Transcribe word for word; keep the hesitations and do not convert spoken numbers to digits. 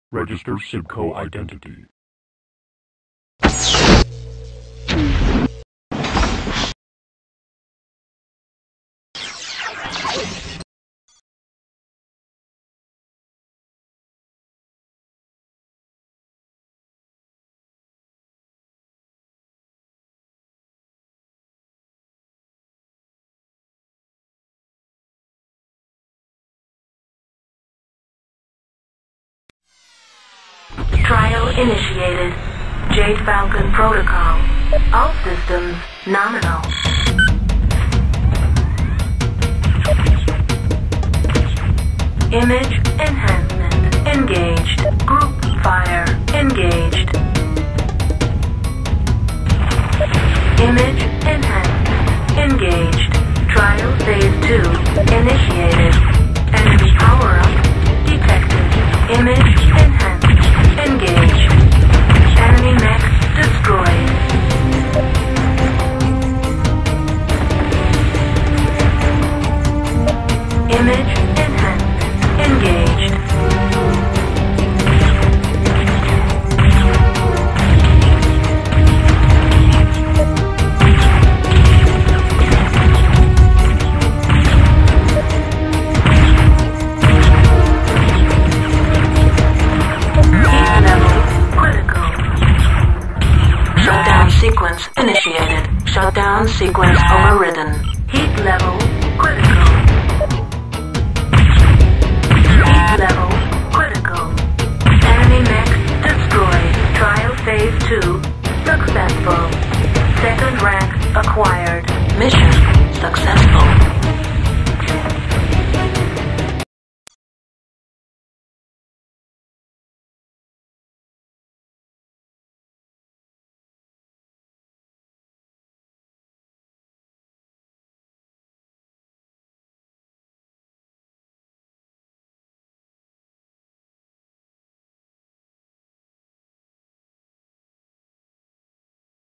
Register Sibco identity. Trial initiated. Jade Falcon protocol. All systems nominal. Image enhancement engaged. Group fire engaged. Image enhancement engaged. Trial phase two initiated. Enemy power-up detected. Image enhancement engaged. Enemy mech destroyed. Image enhanced. Engaged. Heat level critical. Shutdown sequence initiated. Shutdown sequence overridden. Heat level critical. Level critical. Enemy mech destroyed. Trial phase two successful. Second rank acquired. Mission successful.